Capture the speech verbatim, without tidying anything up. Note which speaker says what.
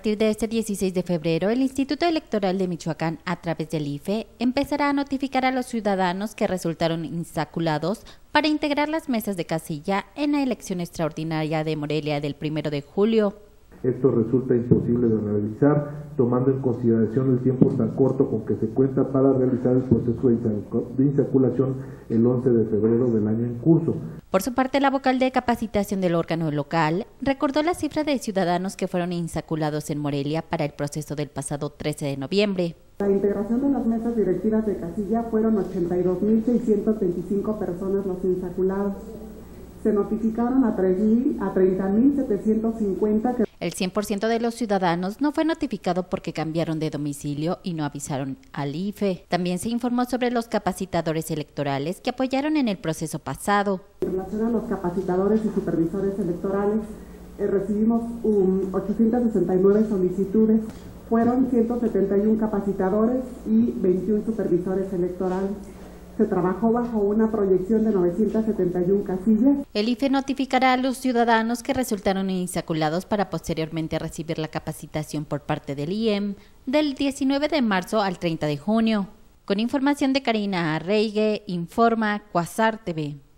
Speaker 1: partir de este dieciséis de febrero, el Instituto Electoral de Michoacán, a través del I F E, empezará a notificar a los ciudadanos que resultaron insaculados para integrar las mesas de casilla en la elección extraordinaria de Morelia del primero de julio.
Speaker 2: Esto resulta imposible de realizar, tomando en consideración el tiempo tan corto con que se cuenta para realizar el proceso de insaculación el once de febrero del año en curso.
Speaker 1: Por su parte, la vocal de capacitación del órgano local recordó la cifra de ciudadanos que fueron insaculados en Morelia para el proceso del pasado trece de noviembre.
Speaker 3: La integración de las mesas directivas de casilla fueron ochenta y dos mil seiscientas veinticinco personas los insaculados. Se notificaron a treinta mil setecientos cincuenta que...
Speaker 1: El cien por ciento de los ciudadanos no fue notificado porque cambiaron de domicilio y no avisaron al I F E. También se informó sobre los capacitadores electorales que apoyaron en el proceso pasado.
Speaker 3: En relación a los capacitadores y supervisores electorales, eh, recibimos um, ochocientas sesenta y nueve solicitudes. Fueron ciento setenta y uno capacitadores y veintiuno supervisores electorales. Se trabajó bajo una proyección de novecientas setenta y una casillas.
Speaker 1: El I F E notificará a los ciudadanos que resultaron insaculados para posteriormente recibir la capacitación por parte del I E M del diecinueve de marzo al treinta de junio. Con información de Karina Arreigue, informa Quasar T V.